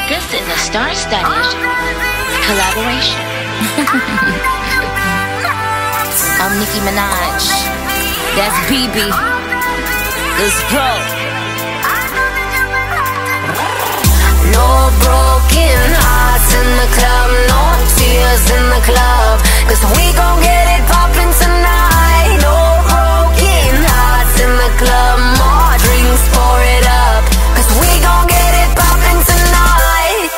This is a star-studded collaboration. I'm Nicki Minaj. That's BB. This Pro. No broken hearts in the club, no tears in the club, 'cause we gon' get it poppin' tonight. No broken hearts in the club, more drinks, pour it up, 'cause we gon' get it poppin' tonight.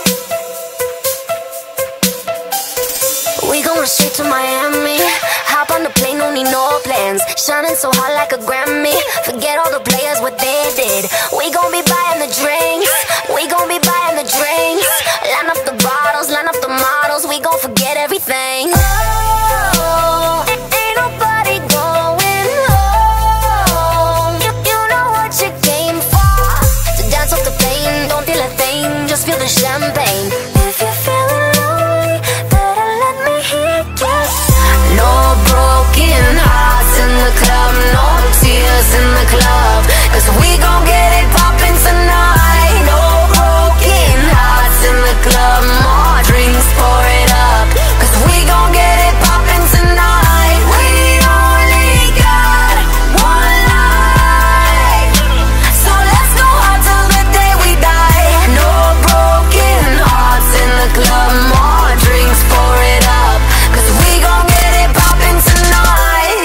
We going straight to Miami. Hop on the plane, don't need no plans. Shining so hot like a Grammy. Forget all the players, what they did. We gon' be buying the drinks. We gon' be buying the drinks. Line up the bottles, line up the models. We gon' forget everything. Oh, ain't nobody going home. You know what you came for. To dance off the pain, don't feel a thing, just feel the champagne. If you're feeling lonely, better let me hear you. No broken hearts in the club, no tears in the club, 'cause we gon' get it poppin' tonight. No broken hearts in the club, more drinks, pour it up, 'cause we gon' get it poppin' tonight. We only got one life, so let's go hard till the day we die. No broken hearts in the club, more drinks, pour it up, 'cause we gon' get it poppin' tonight.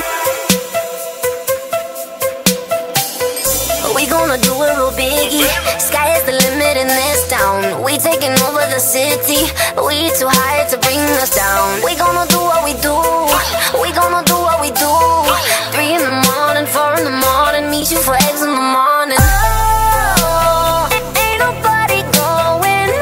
We gonna do it real biggie. Sky is the limit in this town. We taking over the city. We too high to bring us down. We gonna do what we do. We gonna do what we do. 3 in the morning, 4 in the morning. Meet you for eggs in the morning. Oh, ain't nobody going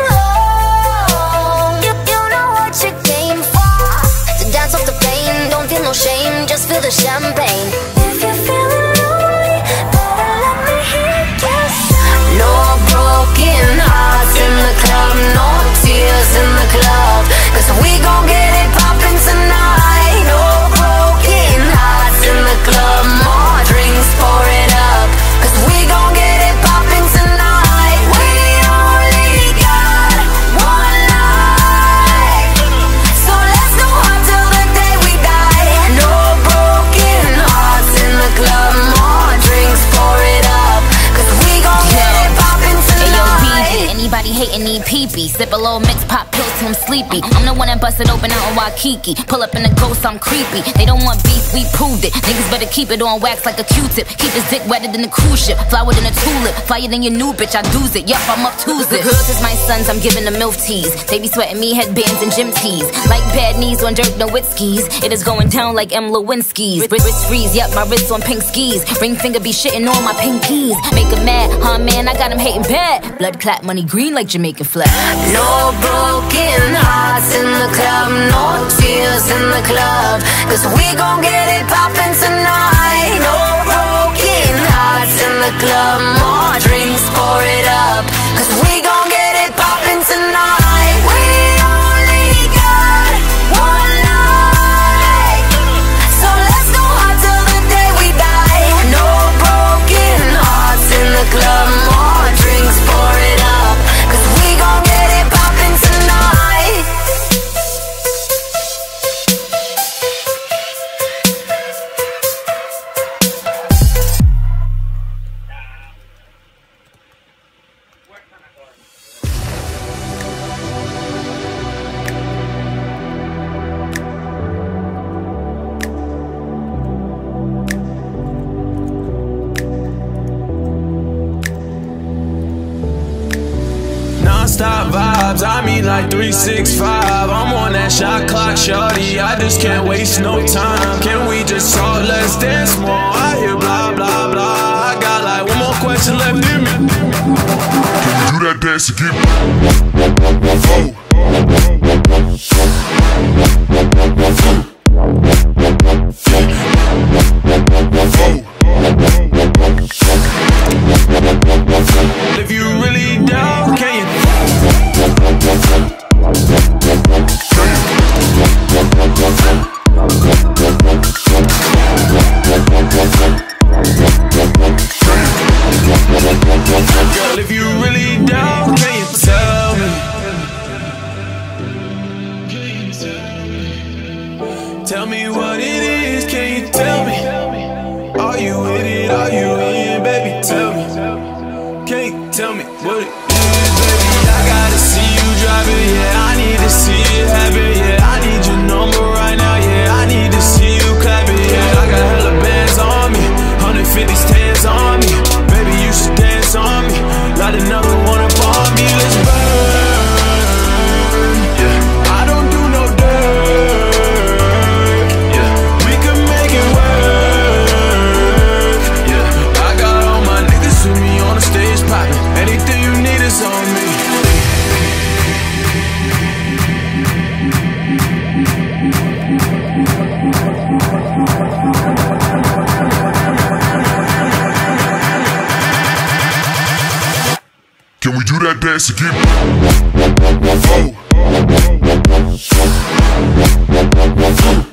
home. You know what you came for. To dance off the pain, don't feel no shame, just feel the champagne. If you're feeling lonely, better let me hear you. No broken hearts in the club, no tears in the club, 'cause we gon' get it poppin' tonight. No broken hearts in the club, more drinks, pour it up, 'cause we gon' get it poppin' tonight. We only got one life, so let's go hard till the day we die. No broken hearts in the club, more drinks, pour it up, 'cause we gon' get it poppin' tonight. Anybody hating need pee-pee. Sip a little mix, pop pills till I'm sleepy. I'm the one that busted open out in Waikiki. Pull up in the ghost, I'm creepy. They don't want beef, we proved it. Niggas better keep it on wax like a Q-tip. Keep his dick wetter than a cruise ship. Flower than a tulip. Fire than your new bitch, I do's it. Yup, I'm up Tuesday. Cause my sons, I'm giving them MILF teas. They be sweating me headbands and gym tees. Like bad knees on Dirk Nowitzki's. It is going down like M. Lewinsky's. Wrist freeze, yup, my wrist on pink skis. Ring finger be shitting on my pinkies. Make him mad, huh man, I got him hating bad. Blood clot, money green like Jamaican flag. No broken hearts in the club, no tears in the club, 'cause we gon' get it poppin' tonight. No broken hearts in the club, more drinks, pour it up, 'cause we gon' get it poppin' tonight. We only got one life, so let's go hard till the day we die. No broken hearts in the club, more drinks, pour it up, 'cause we gon' get it poppin' tonight. Non-stop vibes, I mean like 365. I'm on that shot clock, shorty, I just can't waste no time. Can we just talk, let's dance more? I hear blah, blah, blah. I got like one more question left in me. Can you do that dance again? If you really down, can you? Girl, if you really down, can you tell me? think? Tell me what it is, baby. I gotta see you drive it, yeah. I need to see it happen, yeah. I need your number right now, yeah. I need to see you clap it, yeah. I got hella bands on me, 150 stands on me. Baby, you should dance on me. Light another one up on me, let's burn, yeah. I don't do no dirt, yeah. We can make it work, yeah. I got all my niggas with me on the stage poppin'. Anything you need is on me. Can we do that dance again? Oh.